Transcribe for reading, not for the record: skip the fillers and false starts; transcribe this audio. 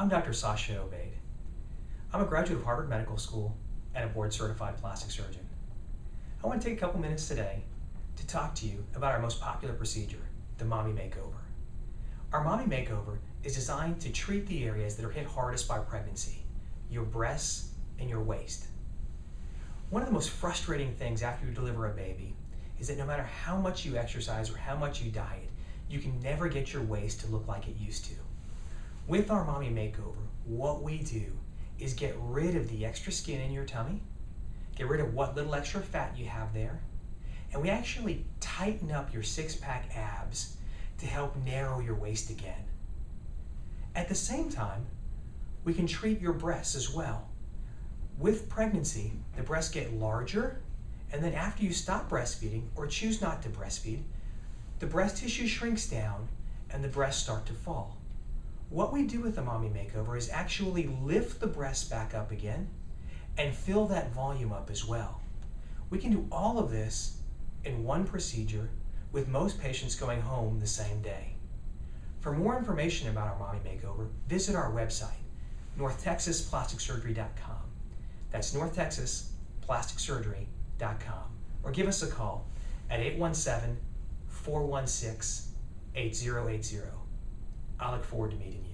I'm Dr. Sasha Obaid. I'm a graduate of Harvard Medical School and a board-certified plastic surgeon. I want to take a couple minutes today to talk to you about our most popular procedure, the Mommy Makeover. Our Mommy Makeover is designed to treat the areas that are hit hardest by pregnancy, your breasts and your waist. One of the most frustrating things after you deliver a baby is that no matter how much you exercise or how much you diet, you can never get your waist to look like it used to. With our Mommy Makeover, what we do is get rid of the extra skin in your tummy, get rid of what little extra fat you have there, and we actually tighten up your six-pack abs to help narrow your waist again. At the same time, we can treat your breasts as well. With pregnancy, the breasts get larger, and then after you stop breastfeeding or choose not to breastfeed, the breast tissue shrinks down and the breasts start to fall. What we do with the Mommy Makeover is actually lift the breasts back up again and fill that volume up as well. We can do all of this in one procedure with most patients going home the same day. For more information about our Mommy Makeover, visit our website, northtexasplasticsurgery.com. That's northtexasplasticsurgery.com. Or give us a call at 817-416-8080. I look forward to meeting you.